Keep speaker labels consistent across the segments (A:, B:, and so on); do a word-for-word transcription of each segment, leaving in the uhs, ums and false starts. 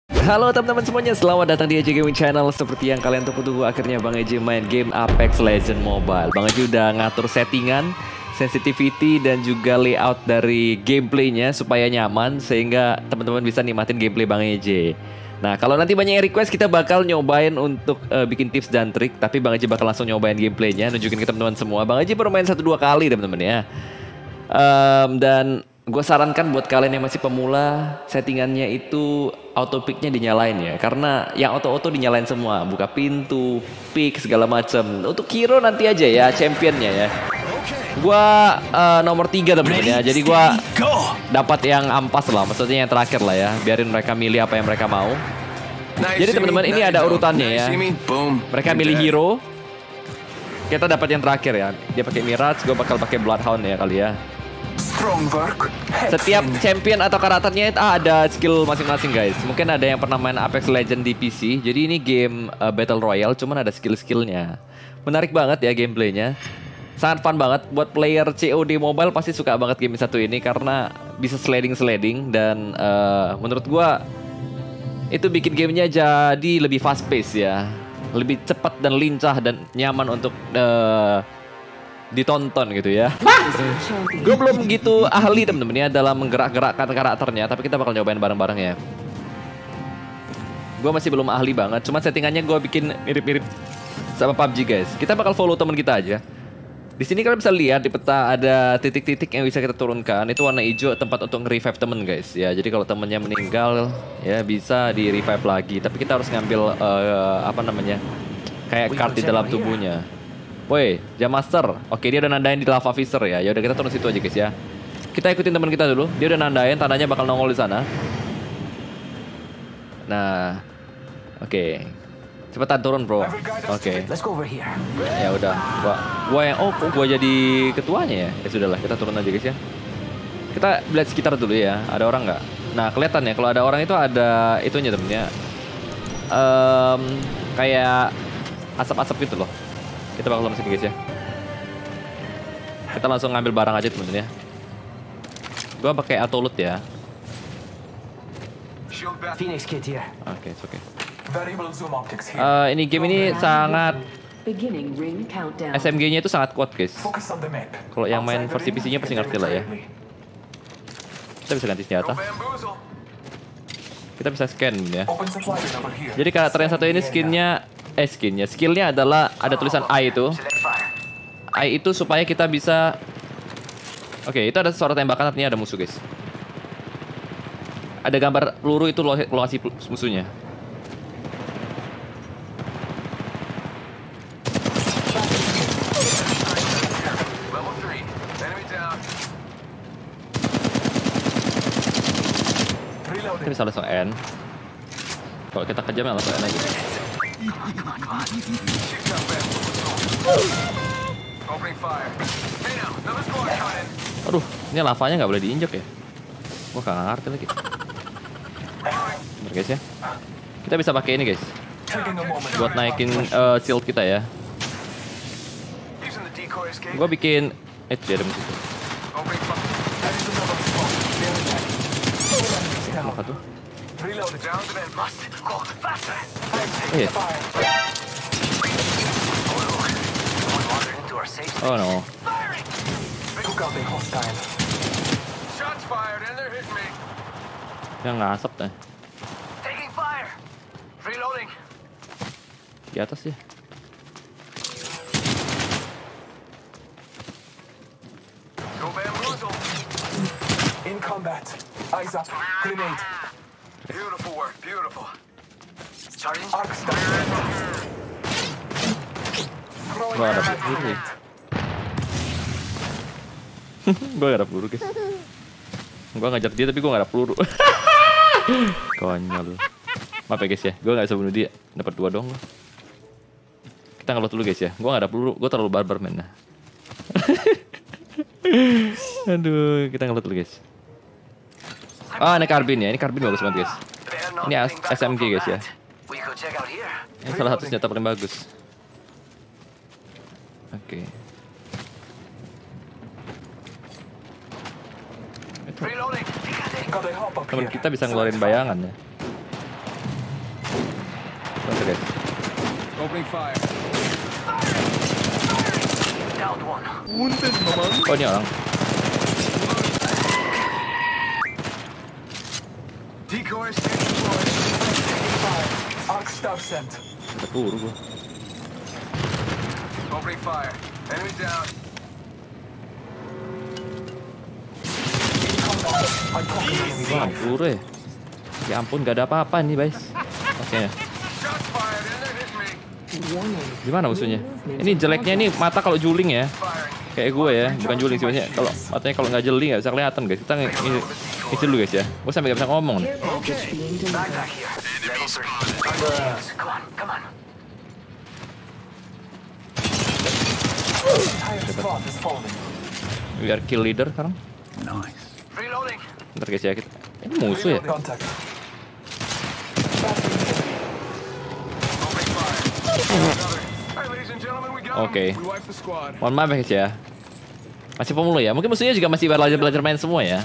A: Halo teman-teman semuanya, selamat datang di A J Gaming Channel. Seperti yang kalian tunggu-tunggu, akhirnya Bang A J main game Apex Legends Mobile. Bang A J udah ngatur settingan, sensitivity, dan juga layout dari gameplaynya supaya nyaman, sehingga teman-teman bisa nikmatin gameplay Bang A J. Nah, kalau nanti banyak yang request, kita bakal nyobain untuk uh, bikin tips dan trik. Tapi Bang A J bakal langsung nyobain gameplaynya, nunjukin ke teman-teman semua. Bang A J baru main satu dua kali teman-teman ya. Um, dan gue sarankan buat kalian yang masih pemula, settingannya itu auto picknya dinyalain ya, karena yang auto-auto dinyalain semua, buka pintu, pick segala macam. Untuk hero nanti aja ya, championnya ya. Gua uh, nomor tiga temen-temen ya, jadi gua dapat yang ampas lah, maksudnya yang terakhir lah ya, biarin mereka milih apa yang mereka mau. Jadi teman-teman ini ada urutannya ya. Mereka milih hero, kita dapat yang terakhir ya. Dia pakai Mirage, gue bakal pakai Bloodhound ya kali ya. Setiap champion atau karakternya ah, ada skill masing-masing guys. Mungkin ada yang pernah main Apex Legends di P C. Jadi ini game uh, Battle Royale, cuman ada skill-skillnya. Menarik banget ya gameplaynya. Sangat fun banget. Buat player C O D Mobile pasti suka banget game satu ini, karena bisa sliding-sliding. Dan uh, menurut gua itu bikin gamenya jadi lebih fast pace ya. Lebih cepat dan lincah dan nyaman untuk uh, ditonton gitu ya. Gue belum gitu ahli temen-temen ya dalam menggerak-gerakkan karakternya, tapi kita bakal nyobain bareng-bareng ya. Gue masih belum ahli banget, cuman settingannya gue bikin mirip-mirip sama P U B G guys. Kita bakal follow teman kita aja. Di sini kalian bisa lihat di peta ada titik-titik yang bisa kita turunkan. Itu warna hijau tempat untuk nge-revive temen guys ya. Jadi kalau temennya meninggal ya bisa di revive lagi. Tapi kita harus ngambil uh, apa namanya, kayak card di dalam tubuhnya. Woi, Jam Master. Oke, dia udah nandain di Lava Visor ya. Ya udah kita turun situ aja guys ya. Kita ikutin teman kita dulu. Dia udah nandain, tandanya bakal nongol di sana. Nah, oke. Okay. Cepetan turun bro. Oke. Okay. Ya udah. Gua, gua yang oh, kok gua jadi ketuanya ya. Ya sudahlah, kita turun aja guys ya. Kita lihat sekitar dulu ya. Ada orang nggak? Nah, kelihatan ya. Kalau ada orang itu ada itunya temennya. Um, kayak asap-asap gitu loh. Kita bakal langsung guys ya. Kita langsung ngambil barang aja temen-temen ya. Gua pakai auto loot ya.
B: Phoenix kit here.
A: Oke, okay, oke. Okay. Uh, ini game ini sangat S M G-nya itu sangat kuat guys. Kalau yang main versi P C-nya pasti ngerti lah ya. Kita bisa ganti senjata. Kita bisa scan ya. Jadi karakter yang satu ini skinnya Eh skinnya, skillnya adalah ada tulisan I itu. I itu supaya kita bisa. Oke, okay, itu ada suara tembakan, artinya ada musuh guys. Ada gambar peluru, itu lokasi musuhnya. Kita bisa langsung N. Kalau kita kejam ya langsung N aja. Aduh, ini lavanya nggak boleh diinjak ya? Gua nggak ngerti lagi. Bentar guys ya. Kita bisa pakai ini guys, buat naikin uh, shield kita ya. Gua bikin, eh dia ada musuh. Apa tuh? Iya. Oh no. Yang ngasap deh. Di atas ya.
B: In combat. Eyes up. Grenade.
C: Beautiful work, beautiful. Charging.
A: Gua ada peluru ya. Gua gak ada peluru guys. Gua ngajak dia tapi gua gak ada peluru. Konyol. Maaf ya guys ya, gua gak bisa bunuh dia. Dapat dua dong. Kita ngelot dulu guys ya. Gua gak ada peluru, gua terlalu barbar mainnya. Aduh, kita ngelot dulu guys. Ah, ini karbin ya. Ini karbin bagus banget guys. Ini S M G guys ya. Ini salah satu senjata paling bagus. Oke. Okay. Teman kita bisa ngeluarin bayangan ya. Bentar guys.
C: Opening fire. Down one.
A: Oh ini orang.
C: Decoys deployed.
B: Arc star sent.
A: Keburu gua.
C: Opening fire. Enemy down.
B: I copy enemy
A: Wah,
B: live.
A: keburu ya. Ya ampun, gak ada apa-apa nih guys. Oke.
C: Shots fired and they hit me.
A: Gimana musuhnya? Ini jeleknya ini mata kalau juling ya.
C: Firing.
A: Kayak gue ya, bukan juling sih biasanya. Kalau matanya kalau nggak jeli nggak bisa kelihatan guys. Kita nge- nge- ngisi dulu guys ya. Gue sampai nggak bisa ngomong nih.
C: Backpack here. Level three. Come on, come on.
B: Entire squad is falling.
A: We are kill leader sekarang.
C: Reloading.
A: Bentar guys ya. Kita... Ini musuh ya?
B: Contact.
C: Opening fire. Another. Hey, ladies and gentlemen, we got 'em.
A: Oke.
C: We wiped the squad.
A: Mohon maaf ya guys ya. Masih pemula ya. Mungkin musuhnya juga masih belajar-belajar main semua ya.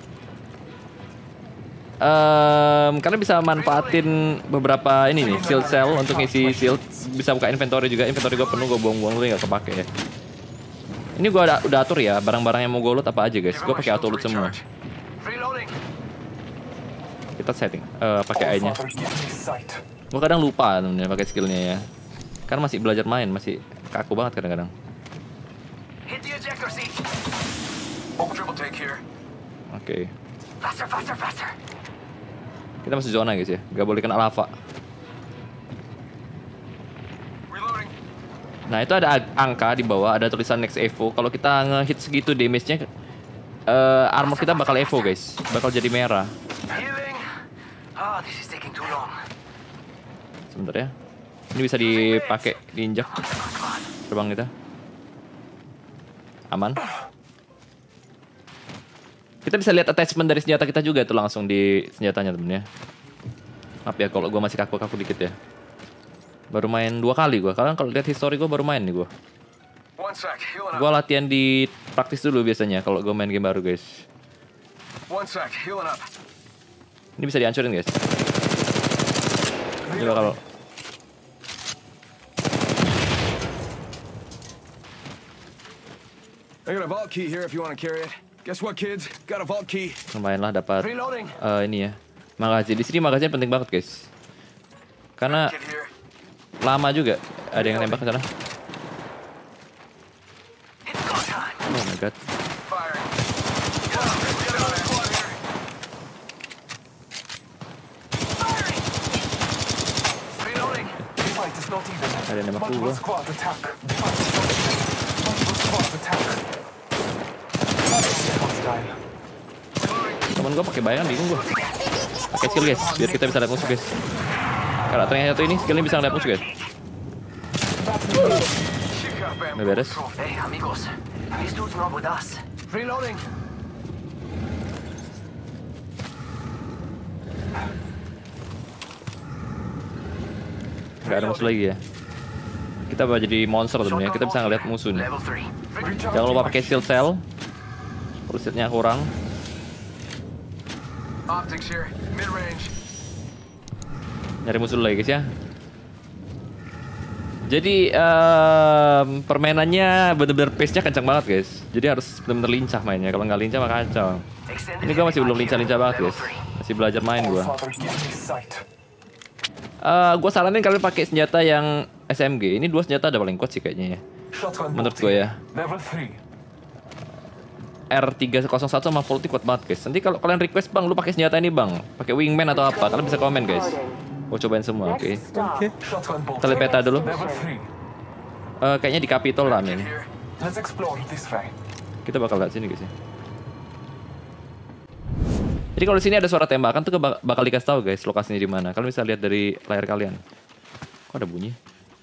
A: Um, kalian bisa manfaatin beberapa ini nih, shield cell untuk ngisi shield. Bisa buka inventory juga. Inventory gue penuh, gue buang-buang dulu nggak kepake ya. Ini gue udah, udah atur ya, barang-barang yang mau gue loot apa aja guys. Gue pakai auto loot semua.
C: Reloading.
A: Kita setting, eh pakai A-nya.
B: Father, give me sight.
A: Gue kadang lupa sebenarnya pakai skillnya ya. Karena masih belajar main, masih kaku banget kadang-kadang.
C: Hit the ejector seat. Triple take here.
A: Oke.
C: Faster, faster, faster.
A: Kita masih zona guys ya, gak boleh kena lava.
C: Reloading.
A: Nah itu ada ag- angka di bawah, ada tulisan next evo. Kalau kita nge-hit segitu damage-nya, eh, armor kita bakal evo guys, bakal jadi merah.
C: Healing. Ah, this is taking too long.
A: Sebentar ya. Ini bisa dipakai, diinjak terbang kita. Aman. Kita bisa lihat attachment dari senjata kita juga tuh langsung di senjatanya temen ya. Maaf ya kalau gue masih kaku-kaku dikit ya. Baru main dua kali gue. Kalian kalau lihat history gue baru main nih gue.
C: One sec. Healing
A: Gue
C: up.
A: latihan di praktis dulu biasanya kalau gue main game baru guys.
C: One sec. Healing up.
A: Ini bisa dihancurin guys. Ini bakal
C: I got a vault key here if you want to carry it. Guess what, kids? Got a vault key.
A: lumayan lah dapat
C: Reloading.
A: eh, ini ya. Magazine di sini magazine penting banget guys. Karena
C: Kid here.
A: lama juga ada yang nembak ke sana.
C: It's go time.
A: Oh my god.
C: Firing. Get up. Get out. Squad here. Firing. Reloading.
B: The fight is not even.
A: Ada yang nembak
B: Multiple
A: gua.
B: squad attack. The fight is not even. Multiple squad attack. Hostile.
A: Temen gue pakai bayangan bingung gue. Pakai skill guys, biar kita bisa lihat musuh guys. Karakter yang satu ini skillnya bisa ngeliat musuh guys.
C: Shit got bamboo.
A: Udah beres.
C: Hey, amigos. These dudes not with us. Reloading.
A: Gak ada musuh lagi ya. Kita bakal jadi monster temen ya. Kita bisa ngeliat musuh nih.
C: Level three.
A: Jangan lupa pakai shield cell. Kalau shieldnya kurang.
C: Optics here. Mid range.
A: Nyari musuh dulu lagi guys ya. Jadi em, permainannya bener-bener pace-nya kencang banget guys. Jadi harus bener-bener lincah mainnya. Kalau nggak lincah mah kacau. Ini gue masih belum lincah-lincah banget guys. Masih belajar main gue.
B: Father, give me sight.
A: Uh, gue saranin kalian pakai senjata yang S M G. Ini dua senjata ada paling kuat sih kayaknya ya.
B: Shotgun
A: Menurut
B: bolting.
A: gue ya.
B: Level three.
A: R tiga nol satu sama Volti kuat banget guys. Nanti kalau kalian request bang, lu pakai senjata ini bang, pakai wingman atau apa, kalian bisa komen guys. Gue cobain semua, oke.
B: Shotgun bolting.
A: Kita lihat peta dulu.
B: Level three.
A: Uh, kayaknya di Capitol lah nih.
C: Here.
B: Let's explore this way.
A: Kita bakal lihat sini guys ya. Jadi kalau di sini ada suara tembakan tuh bak- bakal dikasih tahu guys lokasinya di mana. Kalian bisa lihat dari layar kalian. Kok ada bunyi?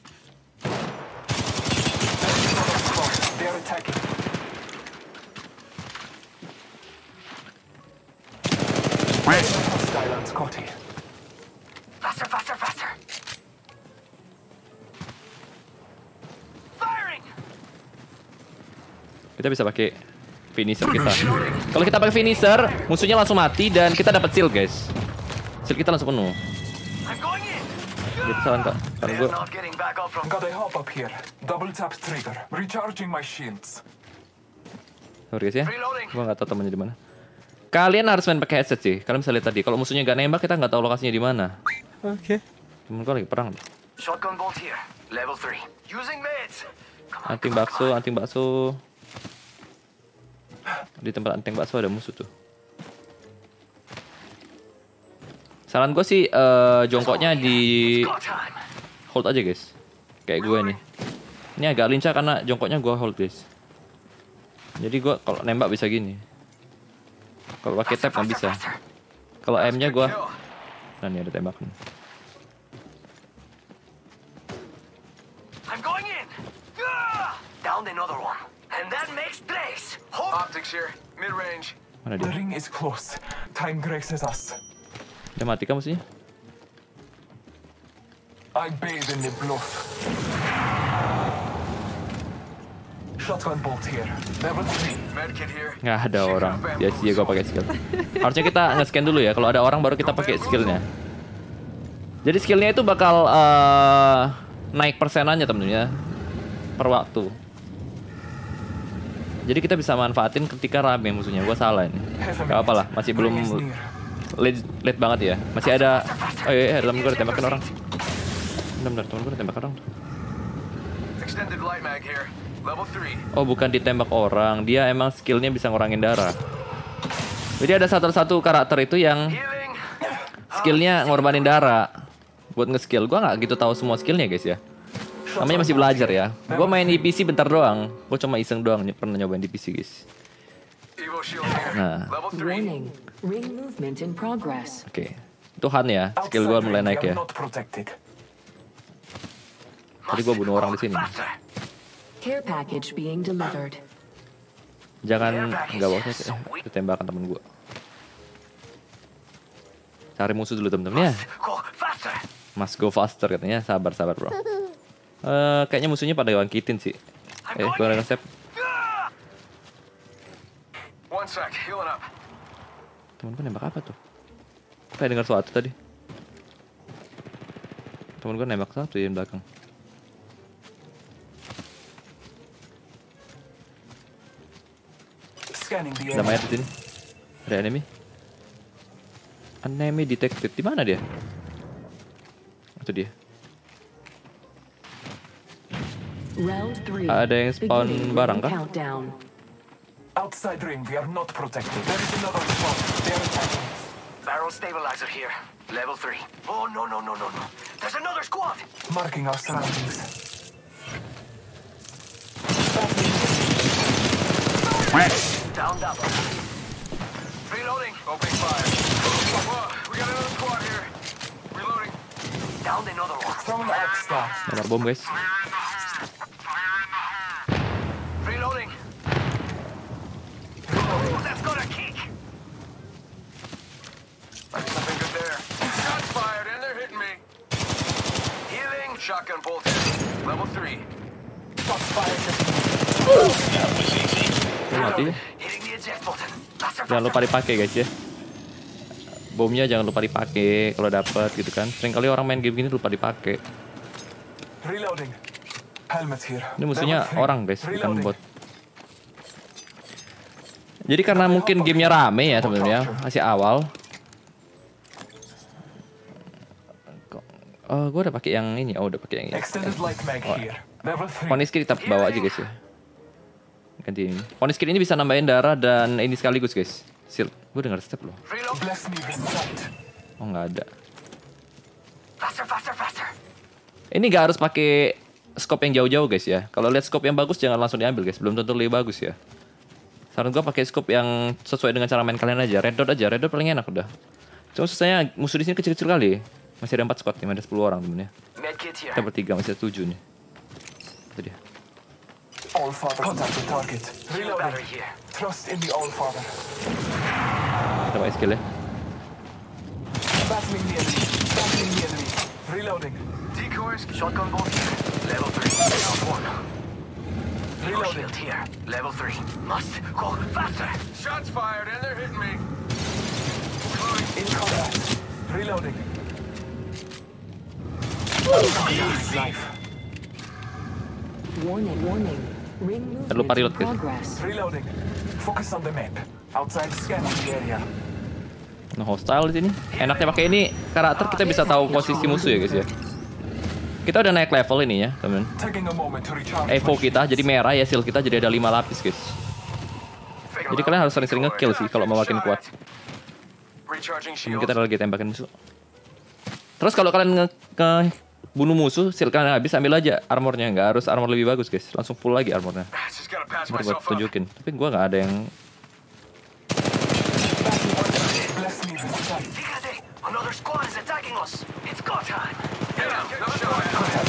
B: They are attacking. Hostile on Scotty.
C: Faster, faster, faster. Firing.
A: Kita bisa pakai finisher kita. Kalau kita pakai finisher, musuhnya langsung mati dan kita dapat shield guys. Shield kita langsung penuh.
C: I'm going in.
A: Gitu saran kak. Kan
C: They're
A: gue
C: not getting back up from.
B: Got a hop up here. Double tap trigger. Recharging my shields.
A: sorry guys ya. Gue nggak tahu temennya di mana. Kalian harus main pakai headset sih. Kalian bisa lihat tadi. Kalau musuhnya nggak nembak, kita nggak tahu lokasinya di mana.
D: Oke.
A: Temen gue lagi perang.
C: Shotgun bolt here. Level three. Using meds. Come on,
A: Anting
C: come on,
A: bakso,
C: come on.
A: anting bakso. Di tempat anting bakso ada musuh tuh. Saran gue sih eh, jongkoknya di
C: It's go time.
A: hold aja guys. Kayak gue nih. Ini agak lincah karena jongkoknya gue hold guys. Jadi gue kalau nembak bisa gini. Kalau pakai tab nggak bisa. Kalau M-nya gue, nah nih ada tembakan.
C: I'm going in. Ah! Down another one. And that makes tres. Hold. Optics here. Mid range.
A: Mana
B: The
A: dia?
B: ring is close. Time graces us.
A: Dia mati kan musuhnya?
B: I bathe in the blood. Shotgun bolt here. Level three.
C: Medkit here.
A: Nggak ada orang. Dia sih gue pakai skill. Harusnya kita nge-scan dulu ya. Kalau ada orang baru kita pakai skillnya. Jadi skillnya itu bakal eh, naik persenannya temen-temen ya. Per waktu. Jadi kita bisa manfaatin ketika rame musuhnya. Gue salah ini. Gak apa lah. Masih belum
B: Ring is near.
A: late, late banget ya. Masih ada. Oh iya, iya dalam gue ditembakin orang. Bener-bener temen gue ditembak orang.
C: Extended light mag here. Level three.
A: Oh bukan ditembak orang, dia emang skillnya bisa ngurangin darah. Jadi ada satu-satu karakter itu yang
C: Healing.
A: skillnya ngorbanin darah buat nge-skill. Gua nggak gitu tahu semua skillnya guys ya. Namanya masih belajar ya. Gua main di P C bentar doang. Gua cuma iseng doang ny- pernah nyobain di P C guys.
C: Evo shield here.
A: Nah.
C: Level three.
E: Warning. Ring movement in progress.
A: Oke, Tuhan ya. Skill gua mulai naik ya.
B: Not protected.
A: Tadi gua bunuh orang di sini.
C: Faster.
E: Care package being delivered.
A: Jangan nggak usah sih. Eh, itu tembakan temen gua. Cari musuh dulu temen-temen ya.
C: Go faster.
A: Must go faster katanya. Sabar sabar bro. Eh kayaknya musuhnya pada bangkitin sih. Eh gua ada step.
C: One sec. Healing up.
A: Temen gue nembak apa tuh? Kayak dengar suatu tadi. Temen gue nembak satu di belakang.
B: Scanning the
A: Ada
B: area.
A: mayat di sini. Ada enemy. Enemy detected. Di mana dia? Itu dia.
E: Round three.
A: Ada yang spawn
E: Beginning
A: barang
E: ring
A: kah?
E: Countdown.
B: Outside ring, we are not protected. There is another spot. They are attacking.
C: Barrel stabilizer here. Level three. Oh no no no no no. There's another squad.
B: Marking our surroundings.
C: Down double. Reloading. Opening fire. Whoa, we got another squad here. Reloading. Down another one.
B: Throwing arc star.
A: Lempar bom guys.
C: Reloading. Oh, that's got a kick. That's something good there. Shots fired and they're hitting me. Healing. Shotgun bolt here. Level three.
B: Shots fired.
A: Dia mati.
C: Hitting the eject button. Faster,
A: Jangan lupa dipakai guys ya. Bomnya jangan lupa dipakai kalau dapat gitu kan. Sering kali orang main game gini lupa dipakai.
B: Reloading. Helmet here.
A: Ini musuhnya
B: Level three.
A: orang guys, bukan
B: Reloading.
A: bot. Jadi karena mungkin gamenya rame ya teman-teman ya, masih awal. Oh, gue udah pakai yang ini. Oh, udah pakai yang ini.
B: Extended light mag
A: Oh.
B: here. Level three.
A: Poniski kita bawa aja guys ya. Ganti ini. Poniski ini bisa nambahin darah dan ini sekaligus guys. Shield. Gue denger step loh.
C: Reload.
B: Bless me with sight.
A: Oh nggak ada.
C: Faster, faster, faster.
A: Ini nggak harus pakai scope yang jauh-jauh guys ya. Kalau lihat scope yang bagus jangan langsung diambil guys. Belum tentu lebih bagus ya. Saran gue pakai scope yang sesuai dengan cara main kalian aja. Red dot aja. Red dot paling enak udah. Cuma susahnya musuh di sini kecil-kecil kali. Masih ada empat squad nih, ada sepuluh orang temennya.
C: Medkit here.
A: Kita bertiga masih ada tujuh nih. Itu dia.
B: All father. Contact the target.
C: Shield battery
B: Reloading.
C: here.
B: Trust in the all father.
A: Kita pakai skill ya.
B: Battling the enemy. Battling the enemy. Reloading.
C: Decoys. Shotgun bolt here. Level three. Down one. Evo
B: Reloading.
C: shield here. Level three. Must go faster. Shots fired and they're hitting me. Reloading.
B: In combat. Reloading. Life.
E: Warning, warning. Ring
A: Jangan lupa
E: movement in
A: reload, guys.
E: progress.
B: Reloading. Focus on the map. Outside scanning the area.
A: Nah, hostile di sini. Enaknya pakai ini karakter kita bisa tahu posisi musuh ya guys ya. Kita udah naik level ini ya, temen.
B: Taking a moment to recharge.
A: Evo kita jadi merah ya, shield kita jadi ada lima lapis guys. Jadi kalian harus sering-sering nge-kill sih kalau mau makin kuat.
C: Recharging
A: Temen
C: shield.
A: kita lagi tembakin musuh. Terus kalau kalian nge, nge bunuh musuh, shield kalian habis, ambil aja armornya. Nggak harus armor lebih bagus guys, langsung full lagi armornya.
C: Just gotta patch
A: Ntar buat
C: myself up.
A: tunjukin. Tapi gua nggak ada yang.
B: Bless me with sight.
C: Fíjate, another squad is attacking us. It's go time. Get out. No shot.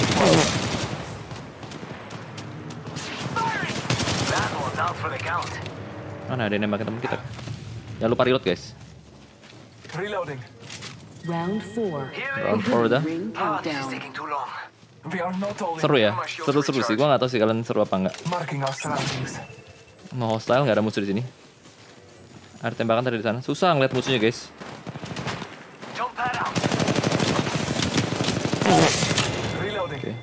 C: Firing. That one's out for the count.
A: Mana ada yang nembakin temen kita? Jangan lupa reload guys.
B: Reloading.
E: Round four.
A: Round four udah.
E: Ring
C: Ah, this is
E: countdown.
C: taking too long.
B: We are not all in.
A: Seru ya, seru-seru sih. Gua nggak tahu sih kalian seru apa nggak.
B: Marking our surroundings.
A: Mau hostile nggak ada musuh di sini. Ada tembakan tadi di sana. Susah ngeliat musuhnya guys.
C: Jump pad out.
B: Reloading.
A: Oke.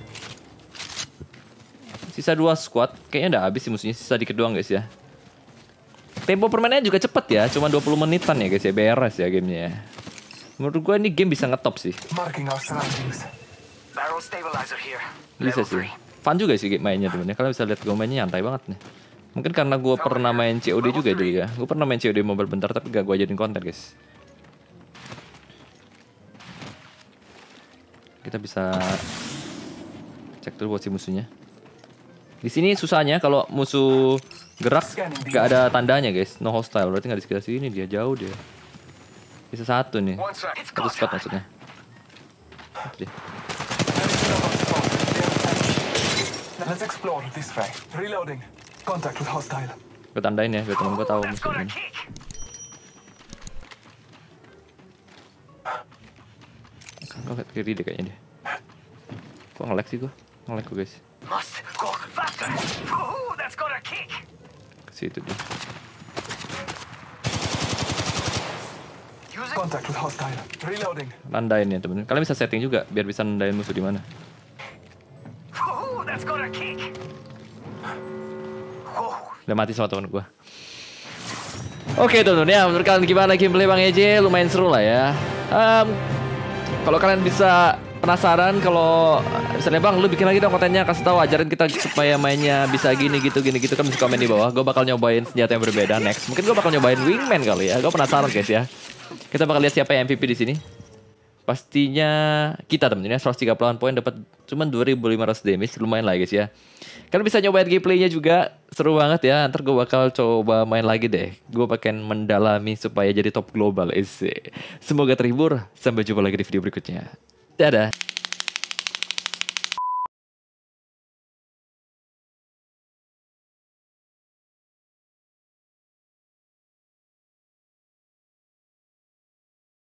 A: Sisa dua squad. Kayaknya udah habis sih musuhnya. Sisa dikit doang guys ya. Tempo permainannya juga cepet ya. Cuma dua puluh menitan ya guys ya. Beres ya gamenya ya. Menurut gua ini game bisa ngetop sih.
B: Marking our surroundings.
C: Barrel stabilizer here.
A: Bisa
C: Level
A: sih. Fun juga sih game mainnya temen ya. Kalian bisa lihat gue mainnya nyantai banget nih. Mungkin karena gue pernah main C O D juga dulu ya. Gue pernah main C O D mobile bentar tapi gak gue jadiin konten guys. Kita bisa cek dulu posisi musuhnya. Di sini susahnya kalau musuh gerak gak ada tandanya guys. No hostile, berarti nggak di sekitar sini, dia jauh dia. Bisa satu nih.
C: One sec. It's
A: Satu
C: go
A: squad
C: time.
A: maksudnya. Satu dia.
B: Let's explore this way. Reloading. Contact with hostile.
A: Gue tandain ya biar temen gue tahu
C: That's
A: musuh
C: gonna
A: ini.
C: kick.
A: Gue ke kiri deh kayaknya deh. Kok nge-lag sih gue? Nge-lag gue guys.
C: Must go faster. Ooh, that's gonna kick.
A: Ke situ dia.
C: Use it.
B: Contact with hostile. Reloading.
A: Nandain ya temen. Kalian bisa setting juga biar bisa nandain musuh di mana.
C: Ooh, that's gonna kick. Oh,
A: Udah mati sama temen gue. Oke temen-temen ya, menurut kalian gimana gameplay Bang Eje? Lumayan seru lah ya. Um, kalau kalian bisa penasaran, kalau misalnya Bang, lu bikin lagi dong kontennya, kasih tahu, ajarin kita supaya mainnya bisa gini gitu gini gitu, kan bisa komen di bawah. Gue bakal nyobain senjata yang berbeda next. Mungkin gue bakal nyobain wingman kali ya. Gue penasaran guys ya. Kita bakal lihat siapa yang M V P di sini. Pastinya kita temen-temen ya, seratus tiga puluh poin dapat cuma dua ribu lima ratus damage, lumayan lah guys ya. Kalian bisa nyobain gameplaynya juga, seru banget ya. Ntar gue bakal coba main lagi deh. Gue pengen mendalami supaya jadi top global. Ese. Semoga terhibur. Sampai jumpa lagi di video berikutnya. Dadah.